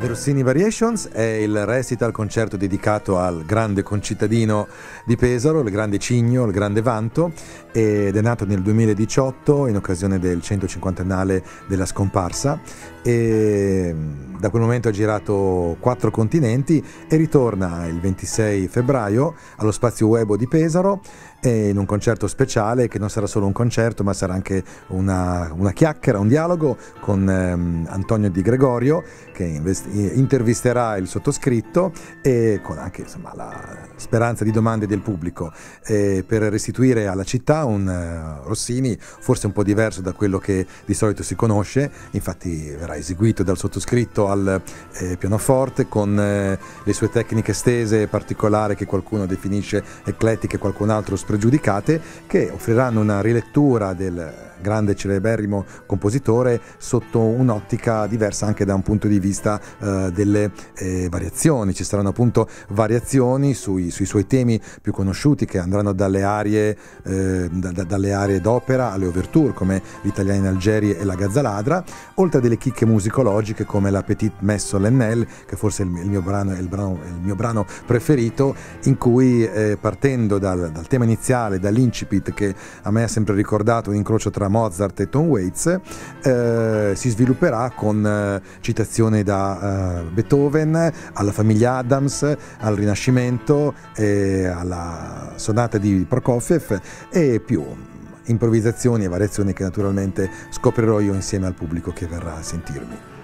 Rossini Variations è il recital concerto dedicato al grande concittadino di Pesaro, il grande Cigno, il grande vanto, ed è nato nel 2018 in occasione del 150ennale della scomparsa, e da quel momento ha girato 4 continenti e ritorna il 26 febbraio allo Spazio Uebo di Pesaro, in un concerto speciale che non sarà solo un concerto ma sarà anche una chiacchiera, un dialogo con Antonio Di Gregorio, che intervisterà il sottoscritto, e con anche la speranza di domande del pubblico, per restituire alla città un Rossini forse un po' diverso da quello che di solito si conosce. Infatti verrà eseguito dal sottoscritto al pianoforte con le sue tecniche estese e particolari che qualcuno definisce eclettiche, qualcun altro spregiudicate, che offriranno una rilettura del grande celeberrimo compositore sotto un'ottica diversa anche da un punto di vista delle variazioni. Ci saranno appunto variazioni sui suoi temi più conosciuti, che andranno dalle arie d'opera alle ouverture come l'Italiana in Algeri e la Gazzaladra, oltre a delle chicche musicologiche come la Petite Messe Solennelle, che forse è il mio brano preferito, in cui partendo dal tema iniziale, dall'incipit, che a me ha sempre ricordato un incrocio tra Mozart e Tom Waits, si svilupperà con citazioni da Beethoven alla famiglia Adams, al Rinascimento, alla sonata di Prokofiev, e più improvvisazioni e variazioni che naturalmente scoprirò io insieme al pubblico che verrà a sentirmi.